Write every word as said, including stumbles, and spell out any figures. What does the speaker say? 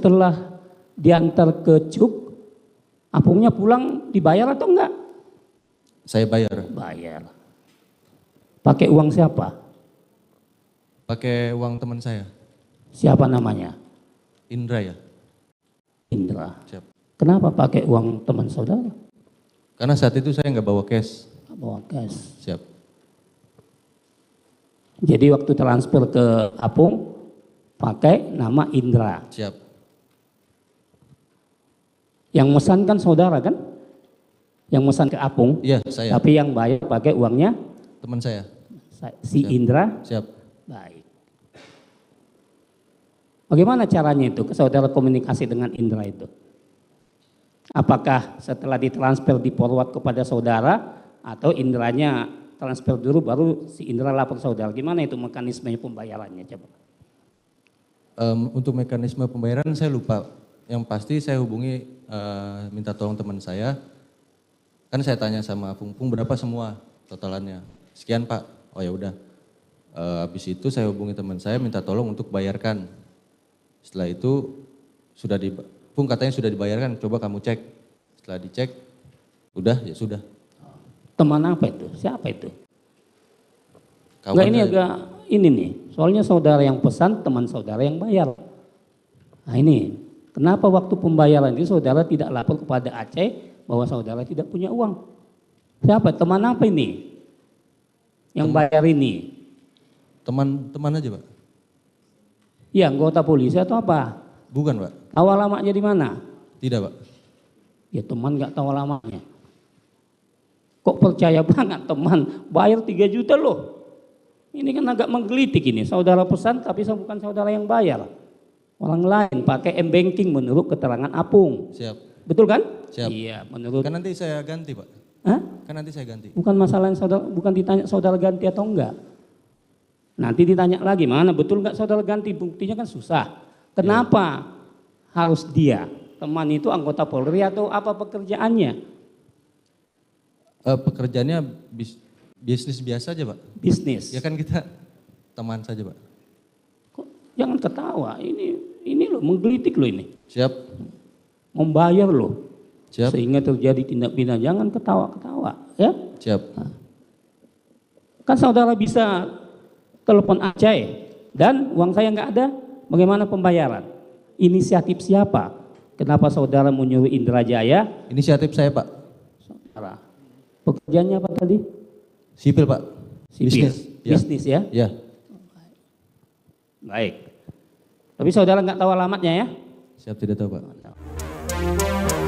setelah diantar ke Cuk, Apungnya pulang dibayar atau enggak? Saya bayar. Bayar. Pakai uang siapa? Pakai uang teman saya. Siapa namanya? Indra ya. Indra. Siap. Kenapa pakai uang teman saudara? Karena saat itu saya nggak bawa cash. Nggak bawa cash. Siap. Jadi waktu transfer ke Apung pakai nama Indra. Siap. Yang mesan kan saudara kan? Yang mesan ke Apung. Iya, saya. Tapi yang bayar pakai uangnya Teman saya. si Siap. Indra. Siap. Baik. Bagaimana caranya itu saudara komunikasi dengan Indra itu? Apakah setelah ditransfer di forward kepada saudara atau Indranya transfer dulu baru si Indra lapor saudara? Gimana itu mekanisme pembayarannya coba? Um, untuk mekanisme pembayaran saya lupa. Yang pasti saya hubungi uh, minta tolong teman saya. Kan saya tanya sama Pung, Pung berapa semua totalannya? Sekian Pak. Oh ya udah. Uh, habis itu saya hubungi teman saya minta tolong untuk bayarkan. Setelah itu sudah di Pung katanya sudah dibayarkan, coba kamu cek. Setelah dicek, udah ya sudah. Teman apa itu? Siapa itu? Kawan Enggak, ini saya. agak ini nih. Soalnya saudara yang pesan, teman saudara yang bayar. Nah ini, kenapa waktu pembayaran itu saudara tidak lapor kepada Aceh bahwa saudara tidak punya uang? Siapa? Teman apa ini? Yang Teman. bayar ini? Teman-teman aja Pak. Ya, anggota polisi atau apa? Bukan Pak. Tahu alamatnya di mana? Tidak Pak. Ya teman nggak tahu alamatnya. Kok percaya banget teman? Bayar tiga juta loh. Ini kan agak menggelitik ini. Saudara pesan tapi bukan saudara yang bayar. Orang lain pakai m-banking menurut keterangan Apung. Siap. Betul kan? Siap. Iya, menurut. Kan nanti saya ganti Pak. Hah? Kan nanti saya ganti. Bukan masalah yang saudara, bukan ditanya saudara ganti atau enggak. Nanti ditanya lagi, mana betul enggak saudara ganti? Buktinya kan susah. Kenapa ya. Harus dia? Teman itu anggota Polri atau apa pekerjaannya? Uh, pekerjaannya bis, bisnis biasa aja Pak. Bisnis. Ya kan kita teman saja Pak. Kok jangan ketawa, ini ini loh menggelitik loh ini. Siap. Membayar loh. Siap. Sehingga terjadi tindak pidana, jangan ketawa-ketawa ya. Siap. Nah. Kan saudara bisa telepon Aceh dan uang saya nggak ada, bagaimana pembayaran? Inisiatif siapa? Kenapa saudara menyuruh Indra Jaya? Inisiatif saya Pak. Saudara. Pekerjaannya apa tadi? Sipil Pak. Sipil. Bisnis. Ya. Bisnis ya? Ya. Baik. Tapi saudara nggak tahu alamatnya ya? Siap, tidak tahu Pak.